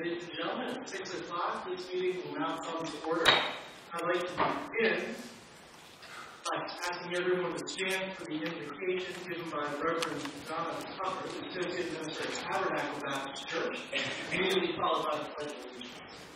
Ladies and gentlemen, at 6 o'clock, this meeting will now come to order. I'd like to begin by asking everyone to stand for the invocation given by Reverend Donna Tucker, the Associate Minister of Tabernacle Baptist Church, immediately followed by the Pledge of Allegiance.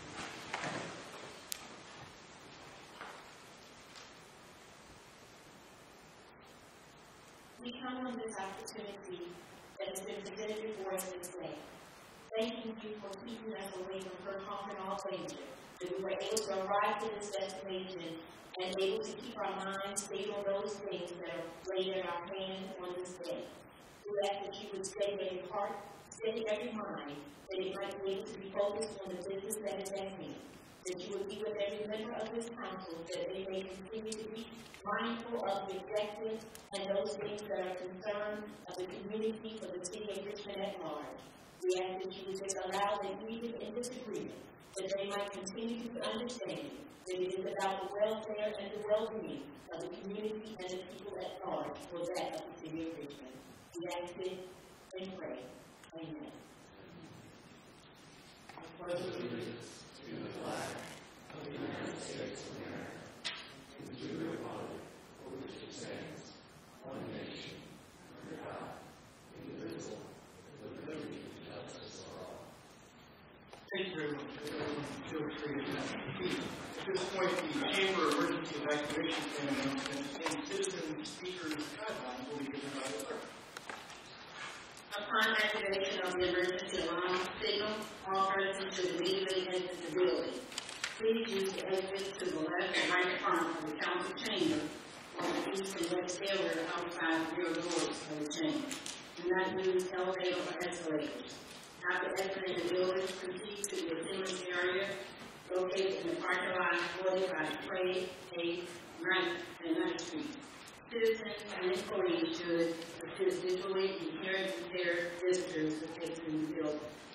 We come on this opportunity that has been presented before us this day. Thanking you for keeping us away from her conquering all danger, that we were able to arrive to this destination and able to keep our minds stayed on those things that are laid in our hand on this day. We ask that you would steady every heart, steady every mind, that it might be able to be focused on the business that is at hand. That you would be with every member of this council, that they may continue to be mindful of the objectives and those things that are concerned of the community for the city of Richmond at large. We ask that you would just allow them, even in disagreement, that they might continue to understand that it is about the welfare and the well-being of the community and the people at large for that of the city of Richmond. We ask it and pray. Amen. I pledge allegiance to the flag of the United States of America and to the republic for which it stands, one nation, under God, indivisible, with liberty and justice for all. Thank you very much. Feel free to have a seat. At this point, the Chamber Emergency Evacuation Plan announcements and citizen speakers guidelines will be given by the clerk. Upon activation of the emergency alarm signal, all persons should immediately exit the building. Please use the exits to the left and right front of the council chamber or the east and west stairway outside the rear doors of the chamber. Do not use elevator or escalators. After exiting the building, proceed to the assembly area located in the parking lot bordered by Trade, 8th, 9th, and 9th Street. Citizens and employees should assist visually and hearing impaired visitors who exit the building.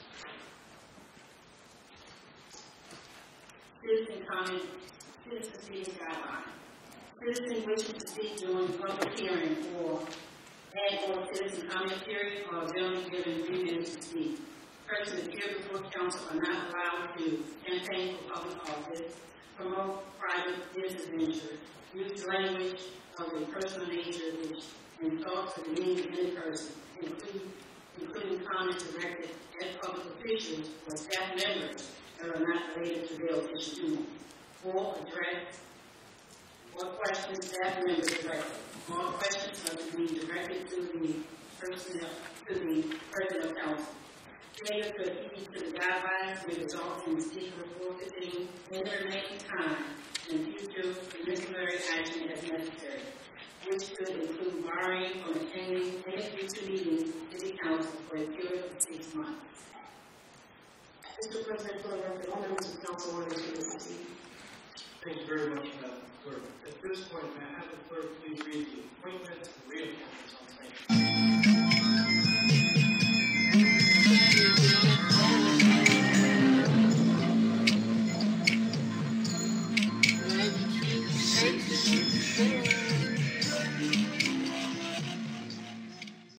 Citizen speaking guidelines. Citizen wishing to speak during public hearing or citizen comment period are generally given 3 minutes to speak. Persons who appear before council are not allowed to campaign for public office, promote private business ventures, use language of a personal nature which insults or demeans any person, including comments directed at public officials or staff members that are not related to their official duty, or address or question staff members directly. All questions are to be directed to the personnel council. Failure to adhere to the guidelines may result in the speaker forfeiting in the remaining time and future preliminary action as necessary, which could include barring from attending any future meetings of the council for a period of 6 months. Mr. President, for the record, all members of the council want to proceed. Thank you very much, Madam Clerk. At this point, may I have the clerk please read the appointments and